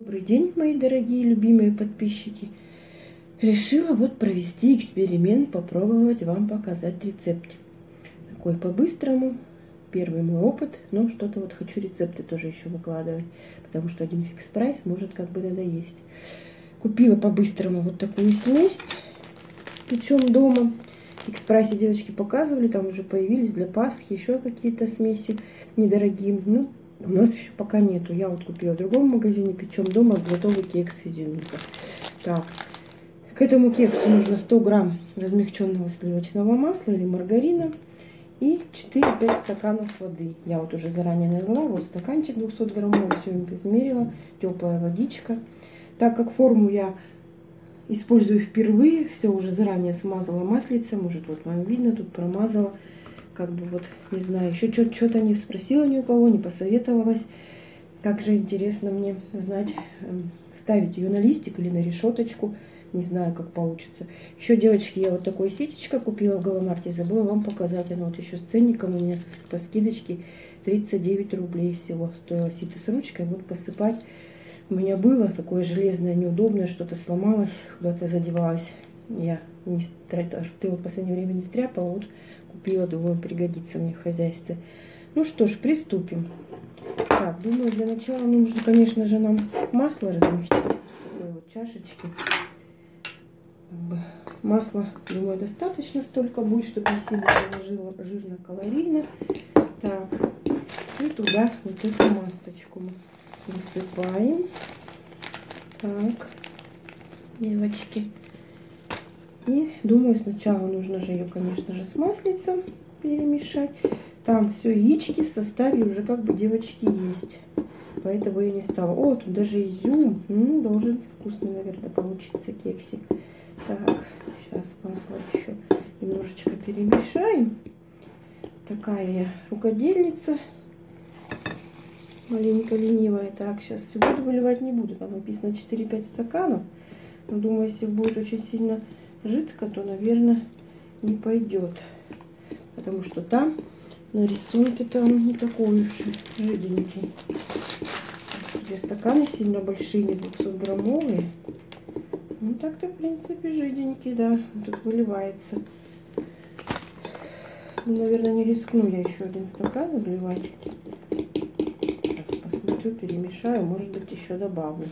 Добрый день, мои дорогие любимые подписчики. Решила вот провести эксперимент, попробовать вам показать рецепт. Такой по-быстрому, первый мой опыт, но что-то вот хочу рецепты тоже еще выкладывать, потому что один фикс прайс может как бы надоесть. Купила по-быстрому вот такую смесь, печем дома. В фикс прайсе девочки показывали, там уже появились для Пасхи еще какие-то смеси недорогие. Ну, у нас еще пока нету. Я вот купила в другом магазине, печем дома, готовый кекс изюминка. Так, к этому кексу нужно 100 грамм размягченного сливочного масла или маргарина и 4-5 стаканов воды. Я вот уже заранее налила, вот стаканчик 200 граммов, все им измерила, теплая водичка. Так как форму я использую впервые, все уже заранее смазала маслицем, может вот вам видно, тут промазала. Как бы вот, не знаю, еще что-то не спросила ни у кого, не посоветовалась. Как же интересно мне знать, ставить ее на листик или на решеточку. Не знаю, как получится. Еще, девочки, я вот такое ситечко купила в Галамарте. Забыла вам показать. Оно вот еще с ценником у меня по скидочке 39 рублей всего. Стоило сито с ручкой. Вот посыпать. У меня было такое железное, неудобное, что-то сломалось, куда-то задевалось. Я рты вот в последнее время не стряпала. Вот купила, думаю, пригодится мне в хозяйстве. Ну что ж, приступим. Так, думаю, для начала нужно, конечно же, нам масло размягчить. Такой вот чашечки. Масла, думаю, достаточно столько будет, чтобы не сильно было жирно-калорийно. Так, и туда вот эту масочку мы высыпаем. Так, девочки. И думаю, сначала нужно же ее, конечно же, с маслицем перемешать. Там все яички в составе уже как бы, девочки, есть. Поэтому я не стала. О, тут даже изюм. Должен вкусный, наверное, получиться кексик. Так, сейчас масло еще немножечко перемешаем. Такая я рукодельница. Маленько ленивая. Так, сейчас всю воду выливать не буду. Там написано 4-5 стаканов. Но думаю, если будет очень сильно жидко, то, наверное, не пойдет. Потому что там на рисунке-то он не такой уж жиденький. 2 стакана сильно большие, не 200-граммовые. Ну, так-то, в принципе, жиденький, да. Тут выливается. Ну, наверное, не рискну я еще 1 стакан вливать. Сейчас посмотрю, перемешаю. Может быть, еще добавлю.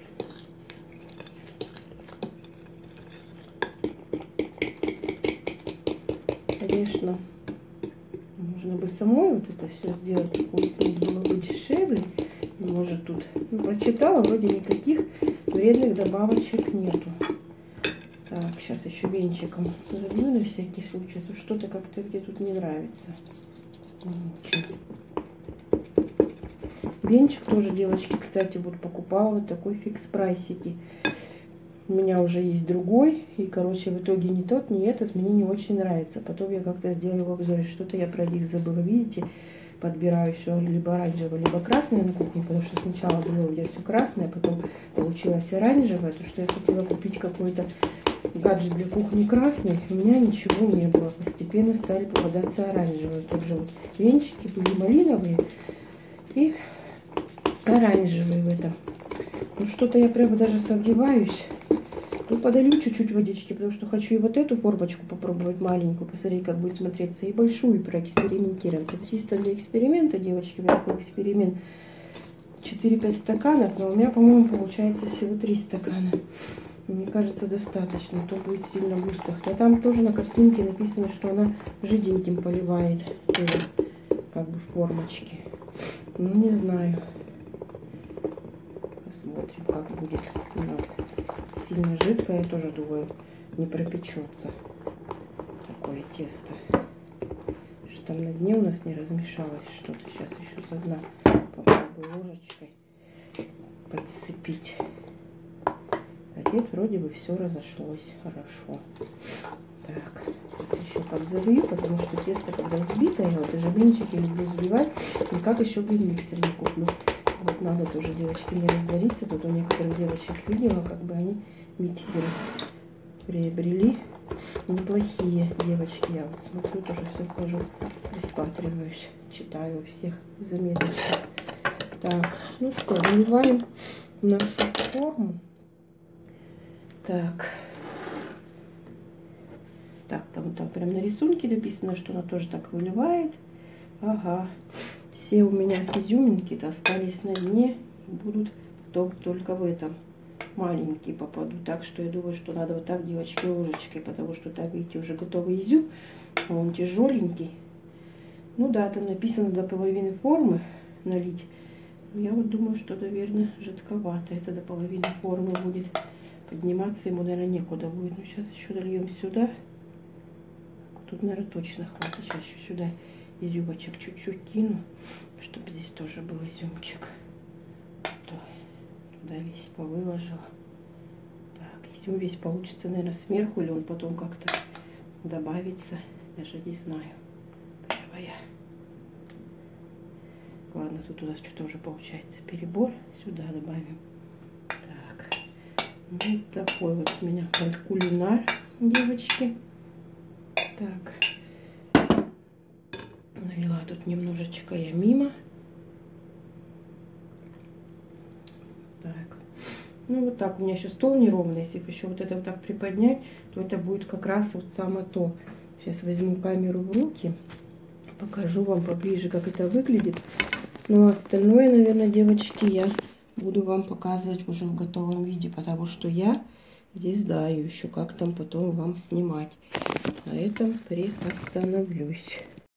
Конечно, можно бы самой вот это все сделать, такую смесь было бы дешевле. Может, тут, прочитала, вроде никаких вредных добавочек нету. Так, сейчас еще венчиком забью на всякий случай, а то что-то как-то где тут не нравится. Венчик тоже, девочки, кстати, вот покупала вот такой фикс прайсики. У меня уже есть другой, и, короче, в итоге ни тот, ни этот мне не очень нравится. Потом я как-то сделала в обзоре, что-то я про них забыла, видите, подбираю все либо оранжевое, либо красное на кухне, потому что сначала было у меня все красное, потом получилось оранжевое, то что я хотела купить какой-то гаджет для кухни красный, у меня ничего не было, постепенно стали попадаться оранжевые. Также вот венчики были малиновые и оранжевые в этом. Ну что-то я прямо даже сомневаюсь. Ну, подолью чуть-чуть водички, потому что хочу и вот эту формочку попробовать маленькую, посмотреть, как будет смотреться, и большую проэкспериментировать. Это чисто для эксперимента, девочки, у меня такой эксперимент. 4-5 стаканов, но у меня, по-моему, получается всего 3 стакана. Мне кажется, достаточно, то будет сильно густо. А там тоже на картинке написано, что она жиденьким поливает, как бы в формочке. Ну, не знаю. Посмотрим, как будет у нас. Сильно жидкое, тоже, думаю, не пропечется такое тесто. Что там на дне у нас не размешалось что-то. Сейчас еще со дна попробую ложечкой подцепить. А нет, вроде бы все разошлось хорошо. Так, еще подзалью, потому что тесто, когда взбитое, вот даже блинчики люблю взбивать, никак еще блин-миксер не куплю. Вот надо тоже, девочки, мне разориться. Тут у некоторых девочек видела, как бы они миксеры приобрели. Неплохие девочки. Я вот смотрю, тоже все хожу, присматриваюсь, читаю всех заметочек. Так, ну что, выливаем нашу форму. Так. Так, там прям на рисунке написано, что она тоже так выливает. Ага. Все у меня изюминки-то остались на дне. Будут только в этом маленькие попаду. Так что я думаю, что надо вот так, девочки, ложечкой. Потому что там, видите, уже готовый изюм. А он тяжеленький. Ну да, там написано до половины формы налить. Я вот думаю, что, наверное, жидковато. Это до половины формы будет. Подниматься ему, наверное, некуда будет. Ну, сейчас еще дольем сюда. Тут, наверное, точно хватит. Сейчас еще сюда изюмочек чуть-чуть кину, чтобы здесь тоже был изюмчик. Туда весь повыложила. Так, изюм весь получится, наверное, сверху, или он потом как-то добавится. Даже не знаю. Первая. Ладно, тут у нас что-то уже получается перебор. Сюда добавим. Так. Вот такой вот у меня кулинар, девочки. Так. Налила тут немножечко я мимо. Так. Ну вот так. У меня еще стол неровный. Если еще вот это вот так приподнять, то это будет как раз вот самое то. Сейчас возьму камеру в руки. Покажу вам поближе, как это выглядит. Ну, остальное, наверное, девочки, я буду вам показывать уже в готовом виде, потому что я здесь знаю еще, как там потом вам снимать. На этом приостановлюсь.